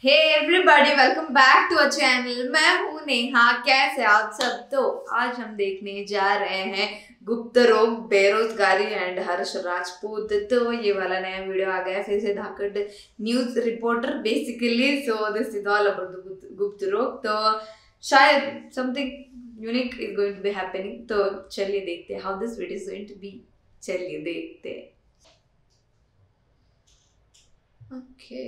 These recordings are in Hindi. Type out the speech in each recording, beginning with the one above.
Hey everybody, welcome back to a channel. मैं हूँ नेहा। कैसे आप सब? तो आज हम देखने जा रहे हैं गुप्त रोग, बेरोजगारी एंड हर्ष राजपूत। तो ये वाला नया वीडियो आ गया फिर से Dhakad news reporter basically. So this is all about गुप्त रोग। तो शायद something unique is going to be happening. तो चलिए देखते हैं how this video is going to be. चलिए देखते हैं। ओके,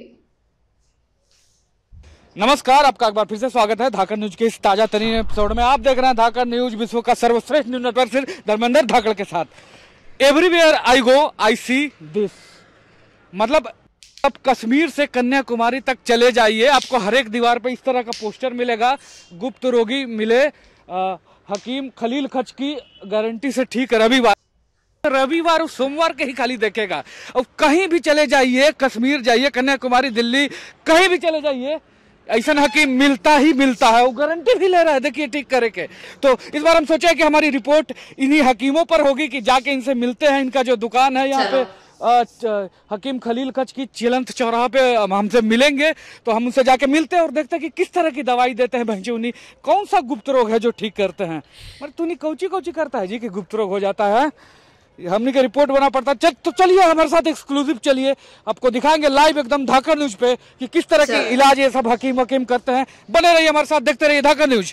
नमस्कार, आपका एक बार फिर से स्वागत है धाकड़ न्यूज के इस ताजा तरीन एपिसोड में। आप देख रहे हैं धाकड़ न्यूज, विश्व का सर्वश्रेष्ठ न्यूज नेटवर्क से धर्मेंद्र धाकड़ के साथ। Everywhere I go I see this. मतलब अब कश्मीर से कन्याकुमारी तक चले जाइए, आपको हर एक दीवार पे इस तरह का पोस्टर मिलेगा। गुप्त रोगी मिले हकीम खलील खच की गारंटी से ठीक रविवार और सोमवार के ही खाली देखेगा। और कहीं भी चले जाइए, कश्मीर जाइए, कन्याकुमारी, दिल्ली, कहीं भी चले जाइए, ऐसा हकीम मिलता ही मिलता है। वो गारंटी भी ले रहा है, देखिए ठीक करे के। तो इस बार हम सोचे कि हमारी रिपोर्ट इन्हीं हकीमों पर होगी कि जाके इनसे मिलते हैं। इनका जो दुकान है यहाँ पे हकीम खलील खच की चिलंत चौराहा पे हमसे मिलेंगे। तो हम उनसे जाके मिलते हैं और देखते हैं कि किस तरह की दवाई देते हैं भैंसी। उन्हीं कौन सा गुप्त रोग है जो ठीक करते हैं। मतलब तू नहीं कौची करता है जी कि गुप्त रोग हो जाता है। हमने का रिपोर्ट बना पड़ता है। तो चलिए हमारे साथ एक्सक्लूसिव चलिए, आपको दिखाएंगे लाइव एकदम धाकड़ न्यूज पे कि किस तरह की इलाज ये सब हकीम करते हैं। बने रहिए हमारे साथ, देखते रहिए धाकड़ न्यूज।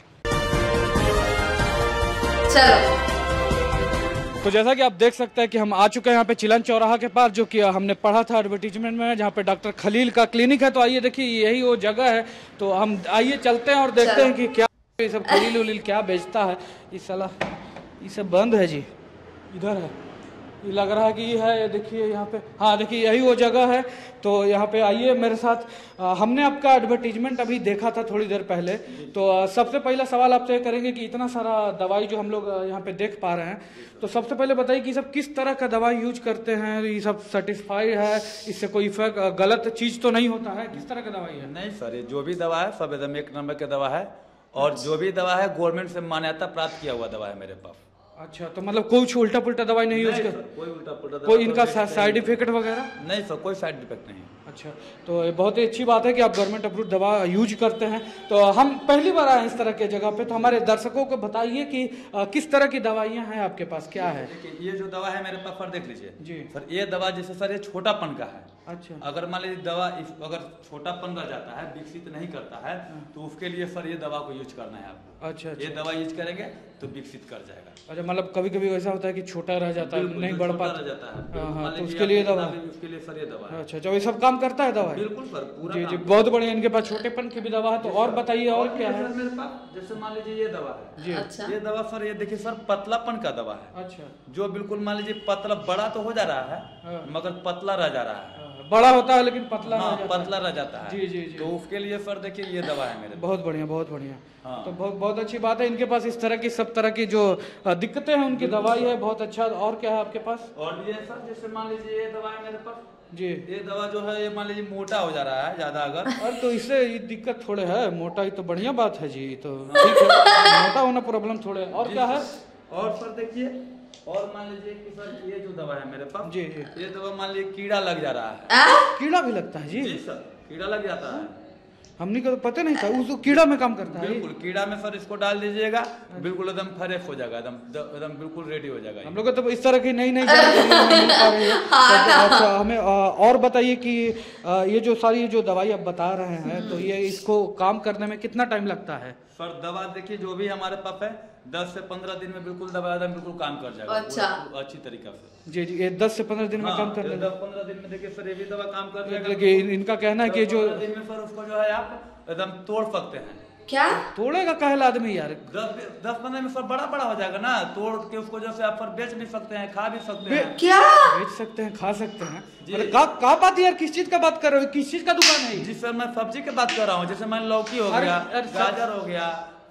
तो जैसा कि आप देख सकते हैं कि हम आ चुके हैं यहाँ पे चिलन चौराहा के पास, जो कि हमने पढ़ा था एडवर्टीजमेंट में, जहाँ पे डॉक्टर खलील का क्लिनिक है। तो आइए देखिए, यही वो जगह है। तो हम आइए चलते हैं और देखते हैं कि क्या ये सब खलील उलील क्या बेचता है। इस साला ये सब बंद है जी, इधर है। ये लग रहा है कि ये है, ये देखिए यहाँ पे। हाँ देखिए, यही वो जगह है। तो यहाँ पे आइए मेरे साथ। हमने आपका एडवर्टीजमेंट अभी देखा था थोड़ी देर पहले। तो सबसे पहला सवाल आपसे करेंगे कि इतना सारा दवाई जो हम लोग यहाँ पे देख पा रहे हैं, तो सबसे पहले बताइए कि सब किस तरह का दवाई यूज करते हैं। ये सब सर्टिफाइड है, इससे कोई इफेक्ट गलत चीज तो नहीं होता है? किस तरह का दवाई है? नहीं सर, ये जो भी दवा है सब एकदम एक नंबर की दवा है। और जो भी दवा है गवर्नमेंट से मान्यता प्राप्त किया हुआ दवा है मेरे पास। अच्छा, तो मतलब कुछ उल्टा पुल्टा दवाई नहीं यूज कर? कोई उल्टा पुल्टा दवा, कोई इनका साइड इफेक्ट वगैरह? नहीं सर, कोई साइड इफेक्ट नहीं। अच्छा, तो ये बहुत ही अच्छी बात है कि आप गवर्नमेंट अप्रूव दवा यूज करते हैं। तो हम पहली बार आए इस तरह के जगह पे, तो हमारे दर्शकों को बताइए कि किस तरह की दवाइयाँ हैं आपके पास, क्या है? देखिए, ये जो दवा है मेरे पास, सर देख लीजिए जी सर। ये दवा जैसे सर ये छोटापन का है। अच्छा, अगर मान लीजिए दवा अगर छोटापन रह जाता है, विकसित नहीं करता है, तो उसके लिए सर ये दवा को यूज करना है आपको। अच्छा, ये दवा यूज करेंगे तो विकसित कर जाएगा। अच्छा, मतलब कभी कभी ऐसा होता है कि छोटा रह जाता है, नहीं बढ़ पाता रह जाता है। हाँ, तो उसके लिए दवा, उसके लिए सर ये दवा है। अच्छा, ये सब काम करता है दवा? बिल्कुल सर, पूरा जी जी, बहुत बढ़िया। इनके पास छोटेपन की भी दवा है। तो और बताइए और क्या है मेरे पास? जैसे मान लीजिए ये दवा है जी। अच्छा। ये दवा सर, ये देखिए सर, पतलापन का दवा है। अच्छा, जो बिल्कुल मान लीजिए पतला, बड़ा तो हो जा रहा है मगर पतला रह जा रहा है। बड़ा होता है लेकिन पतला हाँ, रह जाता है। पतला रह जाता है। जी जी जी। तो उसके लिए सर देखिए ये दवा है मेरे। बहुत बढ़िया, बहुत बढ़िया। हाँ। तो बहुत अच्छी बात है। इनके पास इस तरह की सब तरह की जो दिक्कतें हैं उनकी दवाई है। बहुत अच्छा। और क्या है आपके पास? और ये सर, जैसे मान लीजिए ये दवा है मेरे पास जी। ये दवा जो है, ये मान लीजिए मोटा हो जा रहा है ज्यादा अगर। अरे तो इससे ये दिक्कत थोड़े है, मोटा ही तो बढ़िया बात है जी। तो ठीक है, मोटा होना प्रॉब्लम थोड़े। और क्या है? और सर देखिए, और मान लीजिए कि सर ये जो दवा है मेरे पास जी, ये दवा मान लीजिए कीड़ा लग जा रहा है। कीड़ा भी लगता है जी? जी सर, कीड़ा लग जाता है। हमने को तो पता नहीं था। उस कीड़ा में काम करता है? बिल्कुल, कीड़ा में सर इसको डाल दीजिएगा, बिल्कुल एकदम फ्रेश हो जाएगा, एकदम बिल्कुल रेडी हो जाएगा। हम लोग को तो इस तरह की नई जानकारी मिल पा रही है। अच्छा, हमें और बताइए कि ये जो सारी जो दवाई आप बता रहे हैं, तो ये इसको काम करने में कितना टाइम लगता है? सर दवा देखिए, जो भी हमारे पास है 10 से 15 दिन में बिल्कुल दवा एकदम बिल्कुल काम कर जाएगा। अच्छा, अच्छी तरीका से। जी जी, ये 10 से 15 दिन में काम कर लेगा। 10-15 दिन में देखिए सर ये भी दवा काम कर जाएगा। लेकिन इनका कहना है कि जो 10 दिन में सर उसको जो है आप एकदम तोड़ सकते हैं। क्या तोड़ेगा कहला आदमी यार? 10-15 में सर बड़ा हो जाएगा ना, तोड़ के उसको जैसे आप सर बेच भी सकते हैं, खा भी सकते हैं। क्या बेच सकते हैं, खा सकते हैं? का बात यार, किस चीज का बात कर रहे हो? किस चीज का दुकान है? जी सर, मैं सब्जी की बात कर रहा हूँ। जैसे मान लौकी हो गया, गाजर हो गया,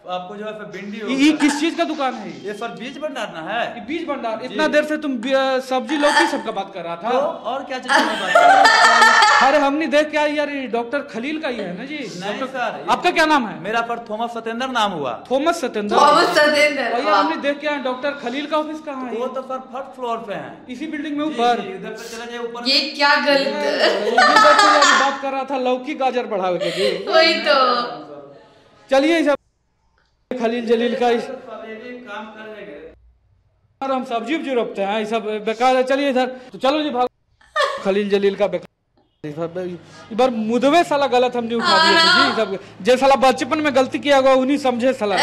आपको जो है फिर भिंडी ये होगा। किस चीज का दुकान है ये सर बीज भंडार ना है। ये बीज भंडार। इतना देर से तुम सब्जी लौकी सबका बात कर रहा तो था। और क्या चीज की बात कर रहे हैं? अरे हमने देख के यार ये डॉक्टर खलील का ही है ना जी। नहीं डॉक्टर सर, आपका क्या नाम है? मेरा पर थॉमस सत्येंद्र नाम हुआ। थॉमस सत्येंद्र। थॉमस सत्येंद्र, भैया हमने देख के यहाँ डॉक्टर खलील का ऑफिस कहाँ है? वो तो सर फर्स्ट फ्लोर पे है। इसी बिल्डिंग में जी, ऊपर। जी, उधर पे चले जाइए ऊपर। ये क्या गलत। बात कर रहा था लौकी गाजर बढ़ावे के जी। वही तो। चलिए इस खलील जलील का इस काम कर लेंगे। और हम सब्जी उब्जी रोपते हैं, ये सब बेकार है। चलिए इधर तो चलो जी भाग। खलील जलील का बेकार इस बार मुदवे साला गलत हमने उठा दिया जी। सब जो साला बचपन में गलती किया होगा उन्हीं समझे साला।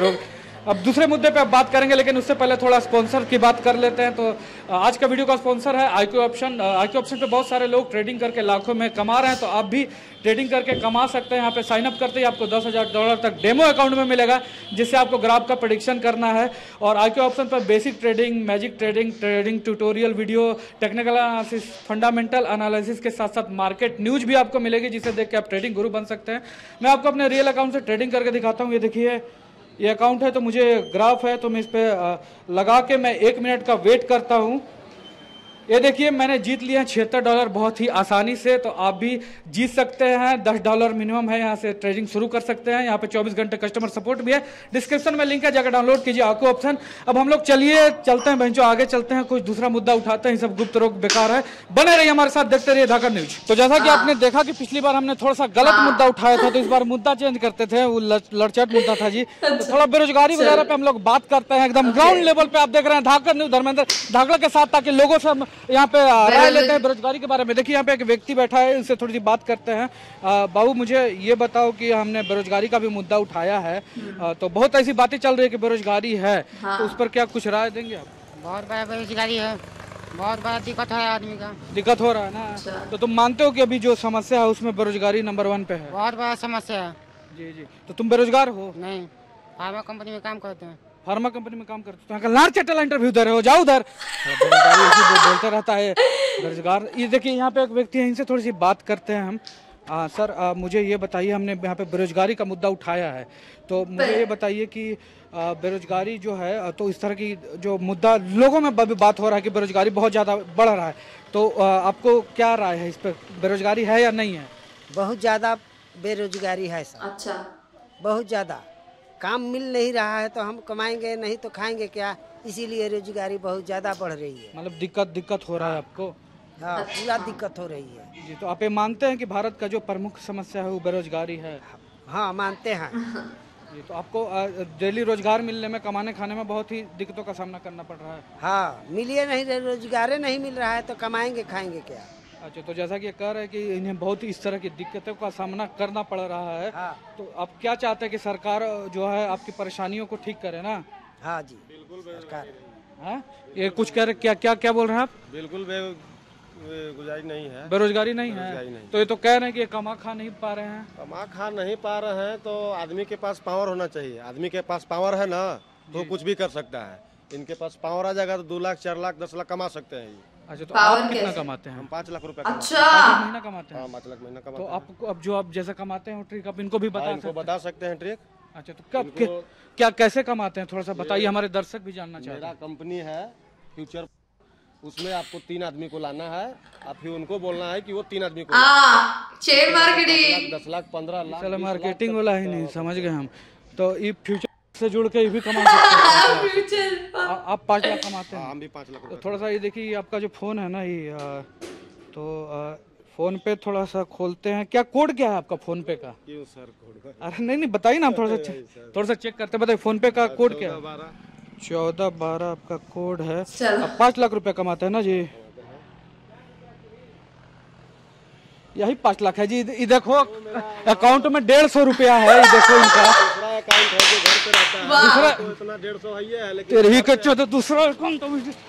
अब दूसरे मुद्दे पे अब बात करेंगे, लेकिन उससे पहले थोड़ा स्पॉन्सर की बात कर लेते हैं। तो आज का वीडियो का स्पॉन्सर है IQ ऑप्शन। IQ ऑप्शन पे बहुत सारे लोग ट्रेडिंग करके लाखों में कमा रहे हैं, तो आप भी ट्रेडिंग करके कमा सकते हैं। यहाँ पे साइन अप करते ही आपको $10,000 तक डेमो अकाउंट में मिलेगा, जिससे आपको ग्राफ का प्रेडिक्शन करना है। और IQ ऑप्शन पर basic trading, magic trading, trading tutorial video, technical analysis, fundamental analysis के साथ साथ मार्केट न्यूज भी आपको मिलेगी, जिसे देख के आप ट्रेडिंग गुरु बन सकते हैं। मैं आपको अपने रियल अकाउंट से ट्रेडिंग करके दिखाता हूँ। ये देखिए ये अकाउंट है, तो मुझे ग्राफ है, तो मैं इस पर लगा के मैं 1 मिनट का वेट करता हूँ। ये देखिए मैंने जीत लिए हैं $76 बहुत ही आसानी से। तो आप भी जीत सकते हैं। $10 मिनिमम है, यहाँ से ट्रेडिंग शुरू कर सकते हैं। यहाँ पे 24 घंटे कस्टमर सपोर्ट भी है। डिस्क्रिप्शन में लिंक है, जाकर डाउनलोड कीजिए IQ ऑप्शन। अब हम लोग चलते हैं बहनचों, आगे चलते हैं, कुछ दूसरा मुद्दा उठाते हैं। सब गुप्त रोग बेकार है, बने रहिए हमारे साथ, देखते रहिए धाकड़ न्यूज। तो जैसा कि आपने देखा कि पिछली बार हमने थोड़ा सा गलत मुद्दा उठाया था, तो इस बार मुद्दा चेंज करते थे। वो लड़चट मुद्दा था जी। तो थोड़ा बेरोजगारी वगैरह पे हम लोग बात करते हैं, एकदम ग्राउंड लेवल पे। आप देख रहे हैं धाकड़ न्यूज धर्मेंद्र धाकड़ के साथ, ताकि लोगों से हम यहाँ पे राय लेते हैं बेरोजगारी के बारे में। देखिए यहाँ पे एक व्यक्ति बैठा है, इससे थोड़ी सी बात करते हैं। बाबू मुझे ये बताओ कि हमने बेरोजगारी का भी मुद्दा उठाया है, तो बहुत ऐसी बातें चल रही है कि बेरोजगारी है, तो उस पर क्या कुछ राय देंगे आप? बहुत बड़ा बेरोजगारी है, बहुत बड़ा दिक्कत है, आदमी का दिक्कत हो रहा है ना। तो तुम मानते हो कि अभी जो समस्या है उसमें बेरोजगारी नंबर 1 पे है? बहुत बड़ा समस्या है। जी जी। तो तुम बेरोजगार हो? नहीं, फार्मा कंपनी में काम करते हैं। फार्मा कंपनी में काम करते हो? लार चटला इंटरव्यू दे रहे हो, जाओ उधर। बेरोजगारी ऐसी बोलते रहता है बेरोजगार। ये देखिए यहाँ पे एक व्यक्ति है, इनसे थोड़ी सी बात करते हैं हम। सर मुझे ये बताइए, हमने यहाँ पे बेरोजगारी का मुद्दा उठाया है, तो मुझे ये बताइए कि बेरोजगारी जो है, तो इस तरह की जो मुद्दा लोगों में बात हो रहा है कि बेरोजगारी बहुत ज़्यादा बढ़ रहा है, तो आपको क्या राय है इस पर? बेरोजगारी है या नहीं है? बहुत ज़्यादा बेरोजगारी है सर। अच्छा, बहुत ज़्यादा काम मिल नहीं रहा है, तो हम कमाएंगे नहीं तो खाएंगे क्या, इसीलिए बेरोजगारी बहुत ज़्यादा बढ़ रही है। मतलब दिक्कत हो रहा है आपको? हाँ, पूरा दिक्कत हो रही है जी। तो आप ये मानते हैं कि भारत का जो प्रमुख समस्या है वो बेरोजगारी है? हाँ, मानते हैं। जी। तो आपको डेली रोजगार मिलने में, कमाने खाने में बहुत ही दिक्कतों का सामना करना पड़ रहा है? हाँ, मिलिए नहीं, रोजगार नहीं मिल रहा है तो कमाएंगे खाएंगे क्या। अच्छा, तो जैसा कि ये कह रहे हैं कि इन्हें बहुत इस तरह की दिक्कतों का सामना करना पड़ रहा है, हाँ। तो आप क्या चाहते हैं कि सरकार जो है आपकी परेशानियों को ठीक करे ना? हाँ जी, बिल्कुल सरकार। हाँ, ये कुछ कह रहे, क्या बोल रहे हैं आप? बिल्कुल बेगुजारी नहीं है, बेरोजगारी नहीं है, तो ये तो कह रहे हैं कि ये कमा खा नहीं पा रहे हैं। कमा खा नहीं पा रहे हैं, तो आदमी के पास पावर होना चाहिए। आदमी के पास पावर है ना, तो कुछ भी कर सकता है। इनके पास पावर आ जाएगा तो 2 लाख 4 लाख 10 लाख कमा सकते हैं ये। अच्छा, तो पावर आप कितना कैसे? कमाते हैं? हम 5 लाख रुपए अच्छा, महीना कमाते हैं? 5 लाख महीना तो कमाते हैं। आपको अब जो आप जैसा कमाते हैं ट्रिक आप इनको भी बता इनको सकते बता सकते हैं ट्रिक। हैं? अच्छा, तो कब क्या कैसे कमाते हैं, थोड़ा सा बताइए, हमारे दर्शक भी जानना चाहते मेरा हैं। कंपनी है फ्यूचर, उसमें आपको 3 आदमी को लाना है, आप फिर उनको बोलना है कि वो 3 आदमी को शेयर मार्केटिंग 10 लाख 15 लाख चलो मार्केटिंग वाला ही नहीं समझ गए हम। तो ये फ्यूचर से जुड़ के ये भी कमा सकते हैं। आप 5 लाख कमाते हैं? हम भी 5 लाख तो थोड़ा सा ये देखिए, आपका जो फोन है ना ये तो फोन पे थोड़ा सा खोलते हैं। क्या कोड क्या है आपका फोन पे का? क्यों सर कोड? अरे नहीं बताइए ना, थोड़ा सा चेक करते हैं, बताइए फोन पे का कोड क्या है? 1412 आपका कोड है। आप 5 लाख रुपए कमाते हैं ना जी? यही 5 लाख है जी। ये देखो अकाउंट में 150 रुपया है, ये देखो इनका दूसरा अकाउंट है जो घर पे रहता है, दूसरा तो इतना 150 है, लेकिन तेरी के चो, तो दूसरा अकाउंट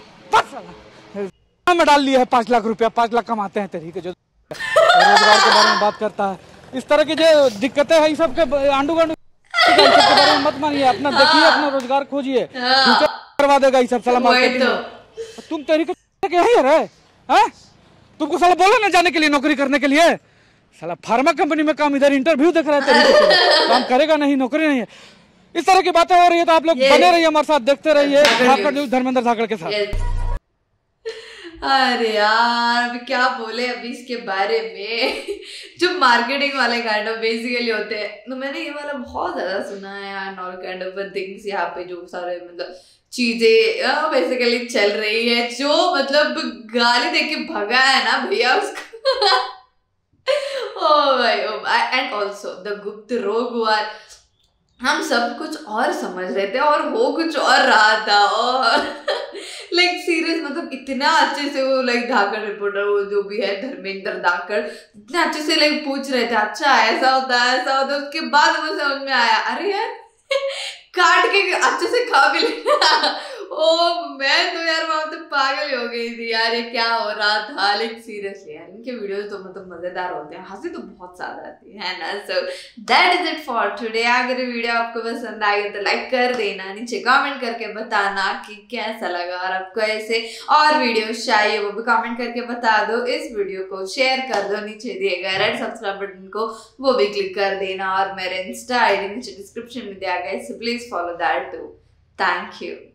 में डाल लिया है 5 लाख रुपया। 5 लाख कमाते हैं तेरी के जो रोजगार के बारे में बात करता है। इस तरह की जो दिक्कतें हैं, सब के आंडू गांडू के बारे में मत मानिए, अपना देखिए, अपना रोजगार खोजिए, करवा देगा ये सब। सलाम तुम तेरी के यही है रे? तुमको साला बोला ना जाने के लिए, नौकरी करने के लिए? साला फार्मा कंपनी में काम, इधर इंटरव्यू देख रहा है, काम करेगा नहीं, नौकरी नहीं है। इस तरह की बातें हो रही है, तो आप लोग Yes. बने रहिए हमारे साथ, देखते रहिए धाकड़ धाकड़ न्यूज़। न्यूज़ धर्मेंद्र धाकड़ के साथ। Yes. अरे यार अभी क्या बोले अभी इसके बारे में जो मार्केटिंग वाले काइंड ऑफ बेसिकली होते हैं, तो मैंने ये वाला बहुत ज्यादा सुना है यार, ऑल काइंड ऑफ थिंग्स यहाँ पे जो सारे मतलब चीजें बेसिकली चल रही है, जो मतलब गाली दे के भगा है ना भैया उसको ओ भाई ओ भाई। एंड ऑल्सो द गुप्त रोग हुआ, हम सब कुछ और समझ रहे थे और हो कुछ और रहा था, और लाइक सीरियस मतलब इतना अच्छे से वो लाइक धाकड़ रिपोर्टर वो जो भी है धर्मेंद्र धाकड़ इतना अच्छे से लाइक पूछ रहे थे, अच्छा ऐसा होता है ऐसा होता है, उसके बाद मुझे समझ में आया अरे यार काट के अच्छे से खा भी लेना। ओ मैं तो यार वहां तो पागल ही हो गई थी यार, ये क्या हो रहा था। लाइक सीरियसली यार इनके वीडियोस तो मतलब मजेदार होते हैं, हंसी तो बहुत ज्यादा आती है ना। So that is it for today. अगर ये वीडियो आपको पसंद आई तो लाइक कर देना, नीचे कमेंट करके बताना कि कैसा लगा, और आपको ऐसे और वीडियो चाहिए वो भी कमेंट करके बता दो। इस वीडियो को शेयर कर दो, नीचे दिए गए रेड सब्सक्राइब बटन को वो भी क्लिक कर देना, और मेरे इंस्टा आईडी नीचे डिस्क्रिप्शन में दिया गया है, so please follow that too. Thank you.